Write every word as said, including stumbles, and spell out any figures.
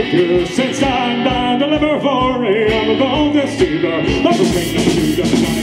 Savior, since I'm down, deliver for me. I'm a bold deceiver, I'm a king of the